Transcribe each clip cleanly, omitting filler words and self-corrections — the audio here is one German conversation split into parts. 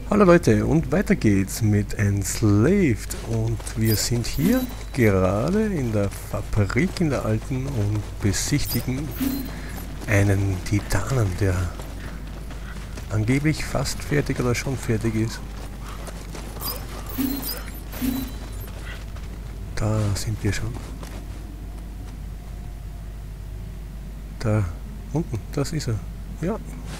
Hallo Leute, und weiter geht's mit Enslaved und wir sind hier gerade in der Fabrik in der alten und besichtigen einen Titanen, der angeblich fast fertig oder schon fertig ist. Da sind wir schon. Da unten, das ist er. Ja.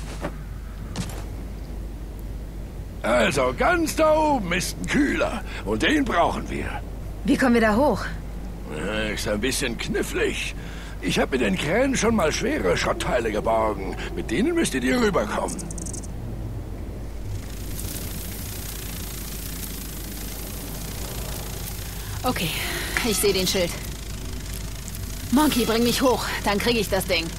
Also ganz da oben ist ein Kühler und den brauchen wir. Wie kommen wir da hoch? Ist ein bisschen knifflig. Ich habe mit den Kränen schon mal schwere Schrottteile geborgen. Mit denen müsstet ihr rüberkommen. Okay, ich sehe den Schild. Monkey, bring mich hoch, dann kriege ich das Ding.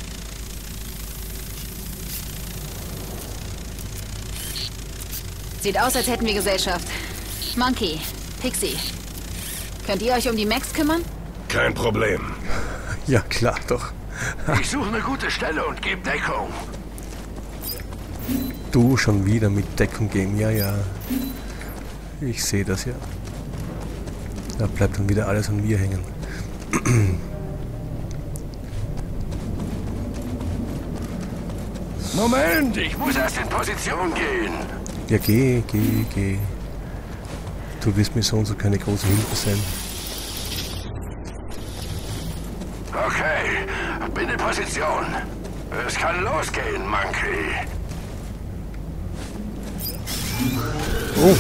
Sieht aus, als hätten wir Gesellschaft. Monkey, Pixie, könnt ihr euch um die Max kümmern? Kein Problem. Ja, klar doch. Ich suche eine gute Stelle und gebe Deckung. Du schon wieder mit Deckung geben, ja, ja. Ich sehe das ja. Da bleibt dann wieder alles an mir hängen. Moment, ich muss erst in Position gehen. Ja, geh. Du wirst mir so und so keine große Hilfe sein. Okay, bin in Position. Es kann losgehen, Monkey. Oh.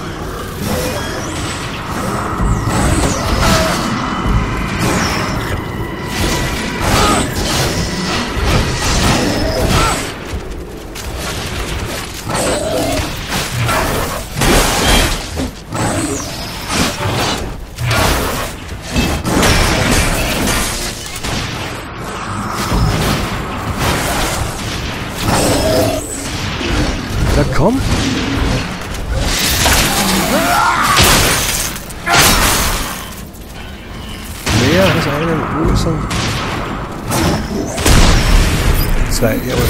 Na komm! Mehr als einen Ursachen. Zwei, jawohl.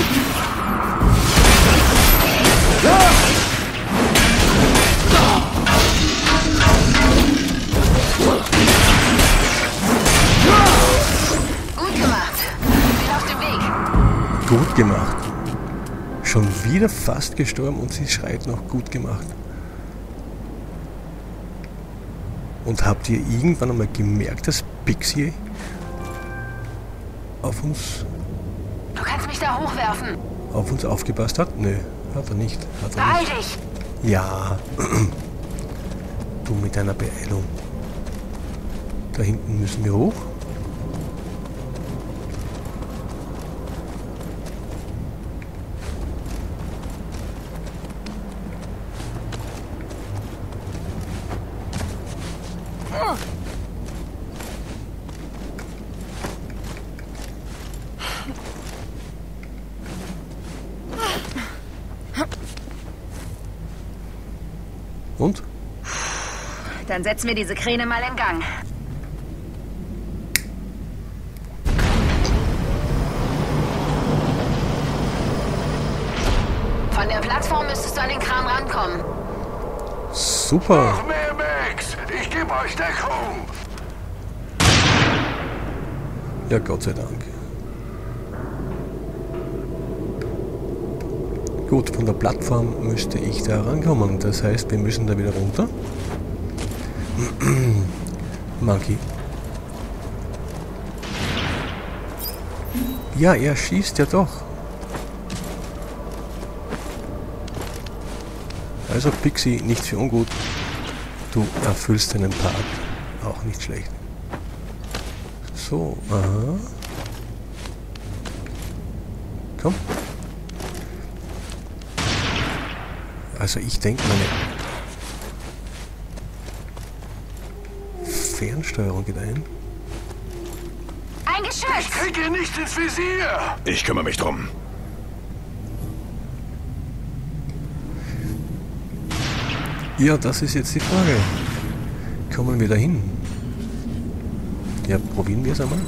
Gut gemacht. Bin auf dem Weg. Gut gemacht. Schon wieder fast gestorben und sie schreit noch gut gemacht. Und habt ihr irgendwann einmal gemerkt, dass Pixie auf uns Hochwerfen. auf uns aufgepasst hat? Nö, hat er nicht. Beeil dich. Ja. Du mit deiner Beeilung. Da hinten müssen wir hoch. Und? Dann setzen wir diese Kräne mal in Gang. Von der Plattform müsstest du an den Kran rankommen. Super. Noch mehr Max. Ich gebe euch Deckung. Ja, Gott sei Dank. Gut, von der Plattform müsste ich da rankommen. Das heißt, wir müssen da wieder runter. Monkey. Ja, er schießt ja doch. Also Pixie, nichts für ungut. Du erfüllst deinen Part. Auch nicht schlecht. So, aha. Komm. Also ich denke, meine Fernsteuerung geht ein. Ein Geschütz! Ich kriege ihn nicht ins Visier. Ich kümmere mich drum. Ja, das ist jetzt die Frage. Kommen wir da hin? Ja, probieren wir es einmal.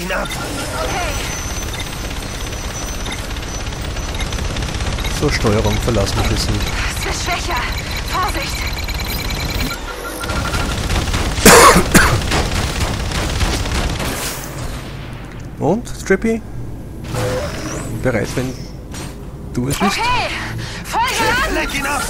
ihn ab! Okay. So, Steuerung verlassen mich jetzt nicht. Es wird schwächer. Vorsicht! Und, Strippy? Bereit, wenn du es bist? Okay! Folge an! Lenk ihn ab!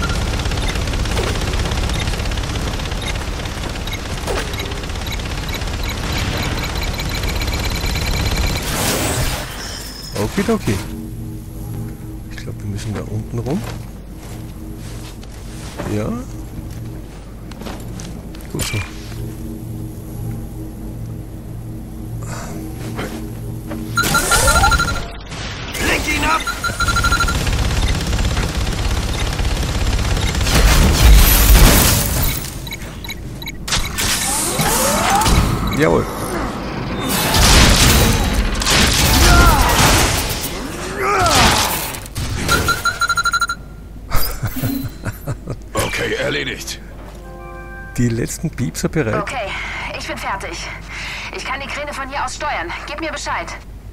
Okidoki. Ich glaube, wir müssen da unten rum. Ja. Gut so. Lenk ihn ab! Jawohl. Okay, erledigt. Die letzten Piepser bereit. Okay, ich bin fertig. Ich kann die Kräne von hier aus steuern. Gib mir Bescheid.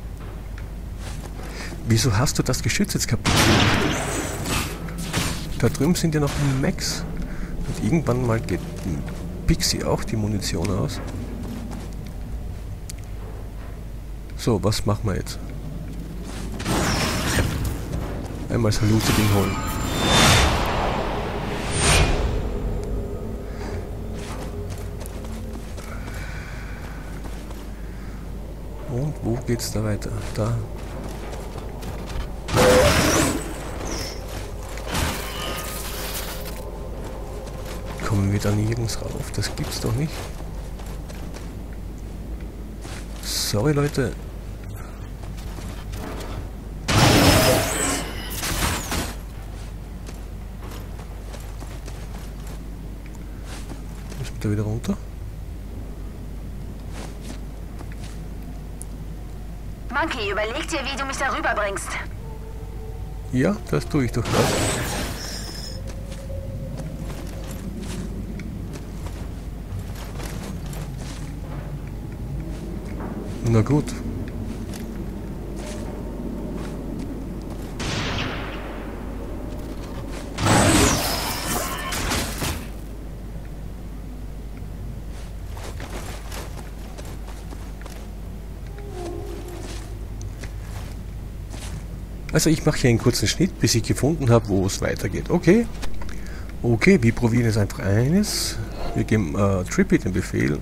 Wieso hast du das Geschütz jetzt kaputt gemacht? Da drüben sind ja noch Max. Und irgendwann mal geht Pixie auch die Munition aus. So, was machen wir jetzt? Einmal das Loot-Ding holen. Und wo geht's da weiter? Da. Kommen wir da nirgends rauf? Das gibt's doch nicht. Sorry, Leute. Müssen wir da wieder runter? Monkey, überleg dir, wie du mich darüber bringst. Ja, das tue ich doch gerade. Na gut. Also ich mache hier einen kurzen Schnitt, bis ich gefunden habe, wo es weitergeht. Okay. Okay, wir probieren jetzt einfach eines. Wir geben Trippy den Befehl.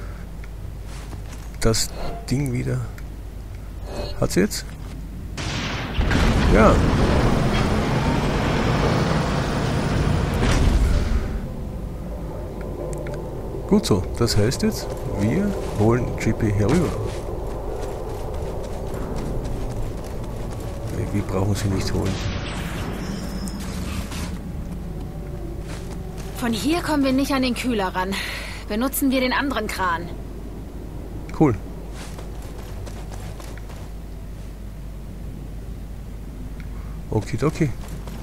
Das Ding wieder. Hat sie jetzt? Ja. Gut so. Das heißt jetzt, wir holen Trippy herüber. Wir brauchen sie nicht holen. Von hier kommen wir nicht an den Kühler ran. Benutzen wir den anderen Kran. Cool. Okidoki.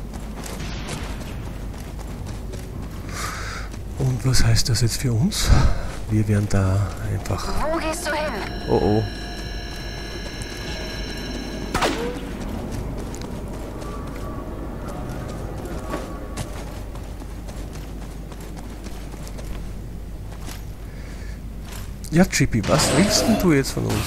Und was heißt das jetzt für uns? Wir werden da einfach... Wo gehst du hin? Oh oh. Ja, Chippy, was willst denn du jetzt von uns?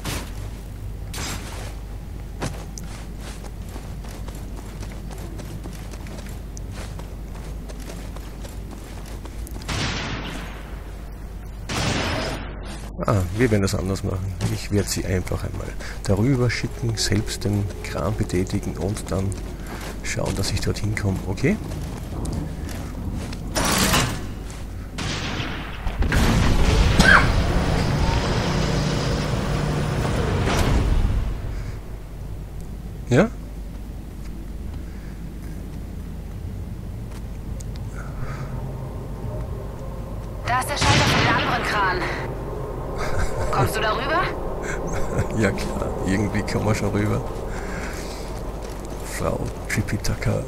Wir werden das anders machen. Ich werde sie einfach einmal darüber schicken, selbst den Kran betätigen und dann schauen, dass ich dorthin komme, okay? Ja? Da ist der Schalter für den anderen Kran. Kommst du darüber? Ja klar, irgendwie kommen wir schon rüber. Frau Tripitaka.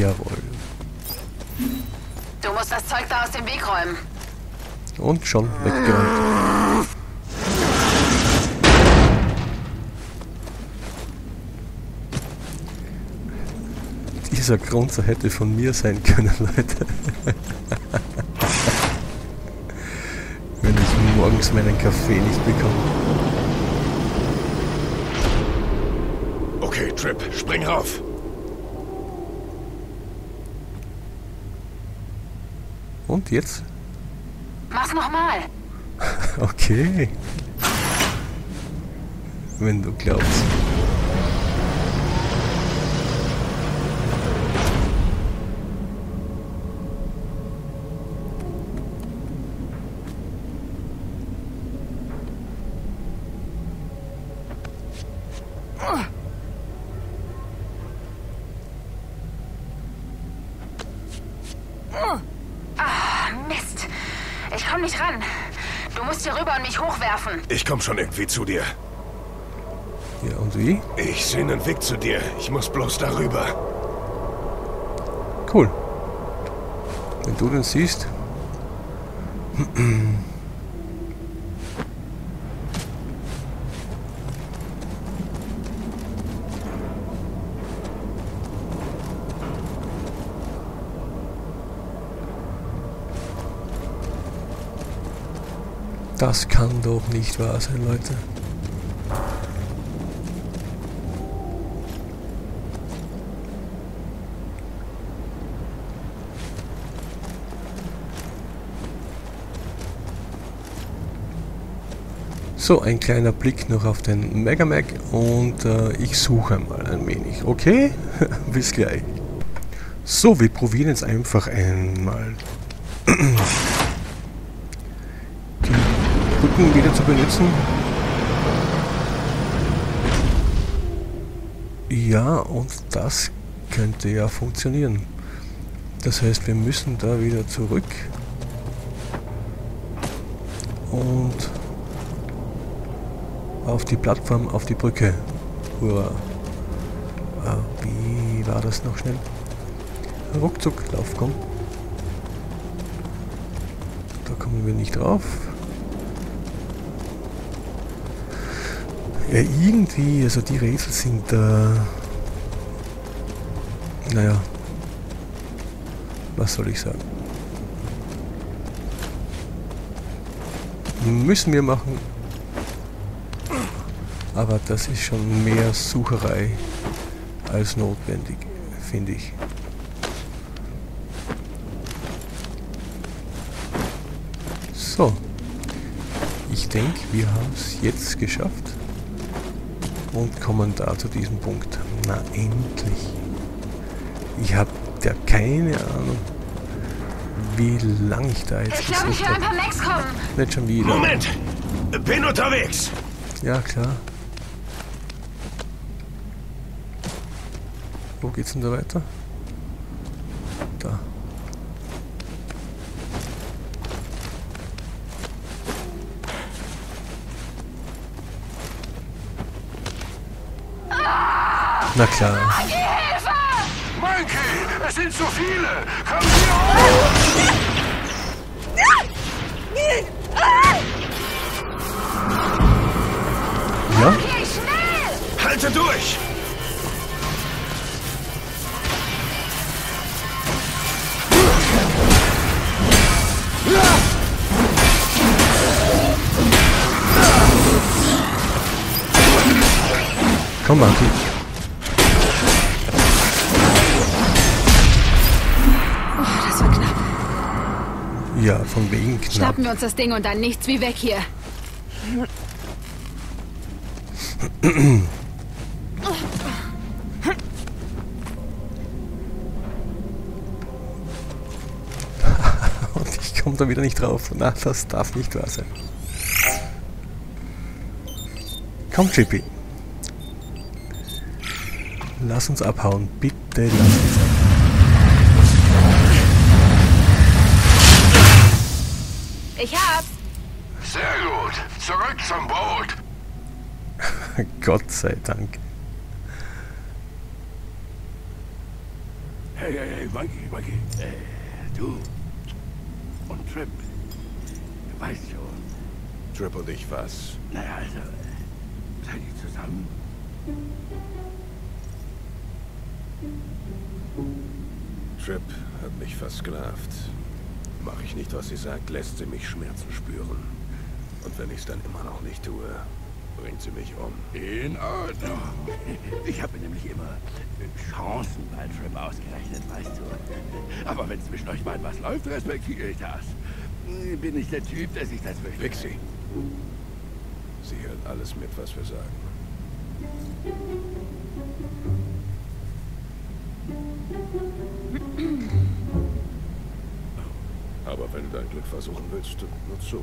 Jawohl. Du musst das Zeug da aus dem Weg räumen. Und schon weggeräumt. Dieser Grunzer hätte von mir sein können, Leute. Wenn ich morgens meinen Kaffee nicht bekomme. Okay, Trip, spring rauf. Und jetzt? Mach's nochmal. Okay. Wenn du glaubst. Mist. Ich komm nicht ran. Du musst hier rüber und mich hochwerfen. Ich komm schon irgendwie zu dir. Ja, und wie? Ich sehe einen Weg zu dir. Ich muss bloß darüber. Cool. Wenn du den siehst. Das kann doch nicht wahr sein, Leute. So, ein kleiner Blick noch auf den Megamac und ich suche mal ein wenig. Okay? Bis gleich. So, wir probieren jetzt einfach einmal die Brücken wieder zu benutzen. Ja, und das könnte ja funktionieren. Das heißt, wir müssen da wieder zurück und auf die Plattform, auf die Brücke. Hurra. Wie war das noch schnell? Ruckzuck, lauf, komm. Da kommen wir nicht drauf. Ja, irgendwie, also die Rätsel sind naja, was soll ich sagen? Müssen wir machen. Aber das ist schon mehr Sucherei als notwendig, finde ich. So. Ich denke, wir haben es jetzt geschafft. Und kommen da zu diesem Punkt. Na, endlich. Ich habe ja keine Ahnung, wie lange ich da jetzt Ich glaube, ich höre ein paar Max kommen. Nicht schon wieder. Moment! Bin unterwegs! Ja, klar. Wo geht's denn da weiter? Da. Na klar. Monkey, es sind zu viele! Komm hier hoch! Ja? Okay, schnell! Halte durch! Komm, Martin. Oh, das war knapp. Ja, von wegen knapp. Schnappen wir uns das Ding und dann nichts wie weg hier. Und ich komme da wieder nicht drauf. Na, das darf nicht wahr sein. Komm, Chippy. Lass uns abhauen. Bitte lass uns abhauen. Ich hab's. Sehr gut. Zurück zum Boot. Hey, Monkey. Du und Trip. Du weißt schon. Trip und ich was? Naja, also, seid ihr zusammen? Trip hat mich versklavt. Mache ich nicht, was sie sagt, lässt sie mich Schmerzen spüren. Und wenn ich es dann immer noch nicht tue, bringt sie mich um. In Ordnung. Ich habe nämlich immer Chancen bei Trip ausgerechnet, weißt du. Aber wenn zwischen euch beiden was läuft, respektiere ich das. Bin ich der Typ, der sich das möchte. Pixie. Sie hört alles mit, was wir sagen. Aber wenn du dein Glück versuchen willst, nur zu.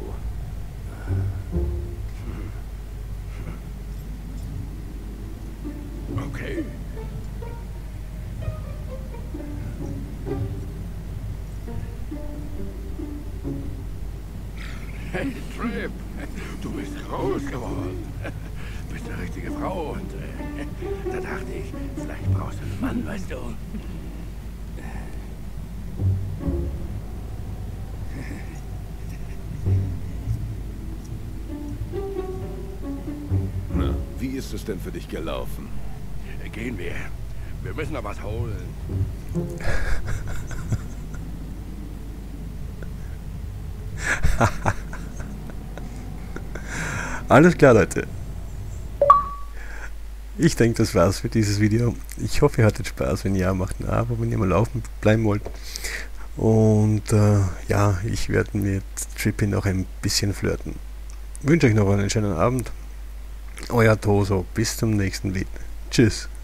Okay. Hey, Trip, du bist groß geworden. Bist eine richtige Frau und da dachte ich, vielleicht brauchst du einen Mann, weißt du. Na, wie ist es denn für dich gelaufen? Gehen wir. Wir müssen noch was holen. Alles klar, Leute. Ich denke, das war's für dieses Video. Ich hoffe, ihr hattet Spaß. Wenn ja, macht ein Abo, wenn ihr mal laufen bleiben wollt. Und ja, ich werde mit Trippy noch ein bisschen flirten. Wünsche euch noch einen schönen Abend. Euer Toso. Bis zum nächsten Video. Tschüss.